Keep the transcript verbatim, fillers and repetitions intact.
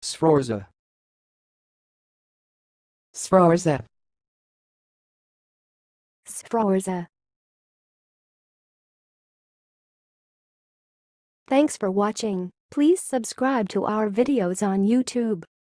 sfrorza, sfrorza, sfrorza. Thanks for watching. Please subscribe to our videos on YouTube.